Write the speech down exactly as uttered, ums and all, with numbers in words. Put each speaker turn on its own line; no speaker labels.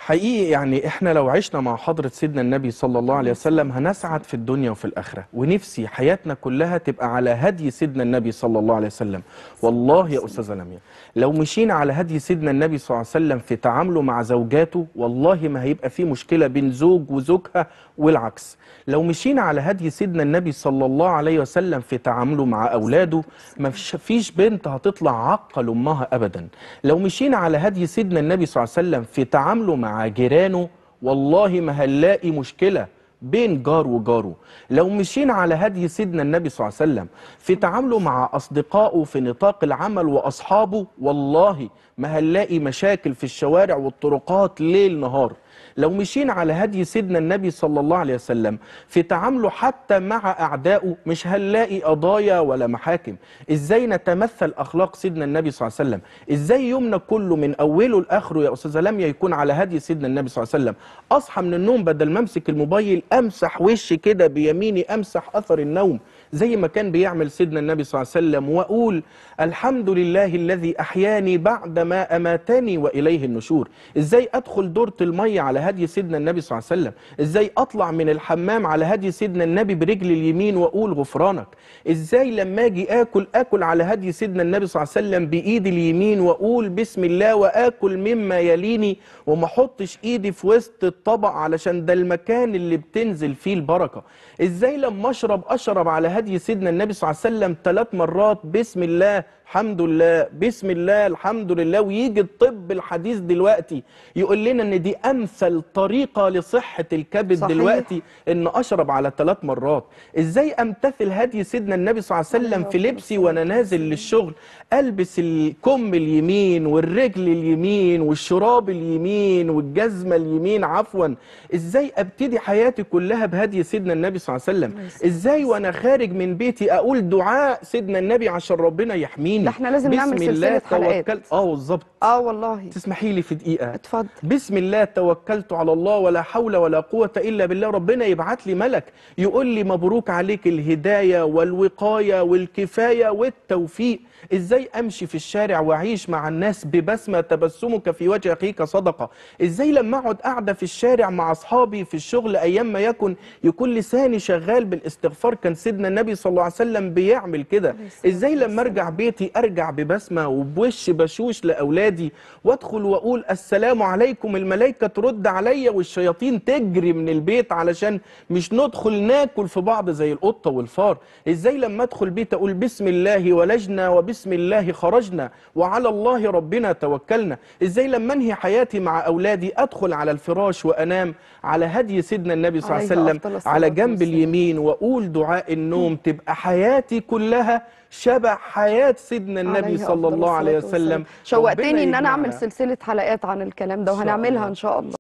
حقيقي يعني احنا لو عشنا مع حضرة سيدنا النبي صلى الله عليه وسلم هنسعد في الدنيا وفي الآخرة، ونفسي حياتنا كلها تبقى على هدي سيدنا النبي صلى الله عليه وسلم. والله يا أستاذة لميا لو مشينا على هدي سيدنا النبي صلى الله عليه وسلم في تعامله مع زوجاته والله ما هيبقى في مشكلة بين زوج وزوجها والعكس. لو مشينا على هدي سيدنا النبي صلى الله عليه وسلم في تعامله مع أولاده ما فيش بنت هتطلع عاقة لأمها أبدا. لو مشينا على هدي سيدنا النبي صلى الله عليه وسلم في تعامله مع جيرانه والله ما هنلاقي مشكلة بين جار وجاره. لو مشينا على هدي سيدنا النبي صلى الله عليه وسلم في تعامله مع أصدقائه في نطاق العمل وأصحابه والله ما هنلاقي مشاكل في الشوارع والطرقات ليل نهار. لو مشينا على هدي سيدنا النبي صلى الله عليه وسلم في تعامله حتى مع أعدائه مش هنلاقي قضايا ولا محاكم. إزاي نتمثل أخلاق سيدنا النبي صلى الله عليه وسلم؟ إزاي يومنا كله من أوله لآخره يا أستاذة لميا يكون على هدي سيدنا النبي صلى الله عليه وسلم؟ أصحى من النوم بدل ما أمسك الموبايل أمسح وشي كده بيميني، أمسح أثر النوم زي ما كان بيعمل سيدنا النبي صلى الله عليه وسلم، وأقول الحمد لله الذي أحياني بعدما أماتني وإليه النشور. إزاي أدخل دورة المية على هدي سيدنا النبي صلى الله عليه وسلم؟ إزاي أطلع من الحمام على هدي سيدنا النبي برجل اليمين وأقول غفرانك؟ إزاي لما أجي آكل آكل على هدي سيدنا النبي صلى الله عليه وسلم بإيدي اليمين وأقول بسم الله وآكل مما يليني وما أحطش إيدي في وسط الطبق علشان ده المكان اللي بتنزل فيه البركة؟ إزاي لما أشرب أشرب على هدي سيدنا النبي صلى الله عليه وسلم ثلاث مرات بسم الله الحمد لله بسم الله الحمد لله؟ ويجي الطب الحديث دلوقتي يقول لنا ان دي امثل طريقه لصحه الكبد. صحيح. دلوقتي ان اشرب على ثلاث مرات. ازاي امتثل هدي سيدنا النبي صلى الله عليه وسلم في لبسي وانا نازل للشغل؟ البس الكم اليمين والرجل اليمين والشراب اليمين والجزمه اليمين عفوا. ازاي ابتدي حياتي كلها بهدي سيدنا النبي صلى الله عليه وسلم؟ ازاي وانا خارج من بيتي اقول دعاء سيدنا النبي عشان ربنا يحميني؟
ده احنا لازم نعمل سلسله حلقات.
اه بالظبط.
اه والله.
تسمحي لي في دقيقه؟
اتفضل.
بسم الله توكلت على الله ولا حول ولا قوه الا بالله. ربنا يبعت لي ملك يقول لي مبروك عليك الهدايه والوقايه والكفايه والتوفيق. ازاي امشي في الشارع واعيش مع الناس ببسمه تبسمك في وجه اخيك صدقه؟ ازاي لما اقعد قاعده في الشارع مع اصحابي في الشغل ايام ما يكن يكون لساني شغال بالاستغفار؟ كان سيدنا النبي صلى الله عليه وسلم بيعمل كده. ازاي لما ارجع بيتي ارجع ببسمه وبوش بشوش لاولادي وادخل واقول السلام عليكم، الملائكه ترد عليا والشياطين تجري من البيت علشان مش ندخل ناكل في بعض زي القطه والفار؟ ازاي لما ادخل بيت اقول بسم الله ولجنا وبسم الله خرجنا وعلى الله ربنا توكلنا؟ ازاي لما انهي حياتي مع اولادي ادخل على الفراش وانام على هدي سيدنا النبي صلى الله عليه وسلم على جنب اليمين واقول دعاء النوم؟ تبقى حياتي كلها شبه حياة سيدنا النبي صلى الله عليه وسلم.
شوقتني ان انا اعمل سلسلة حلقات عن الكلام ده وهنعملها ان شاء الله.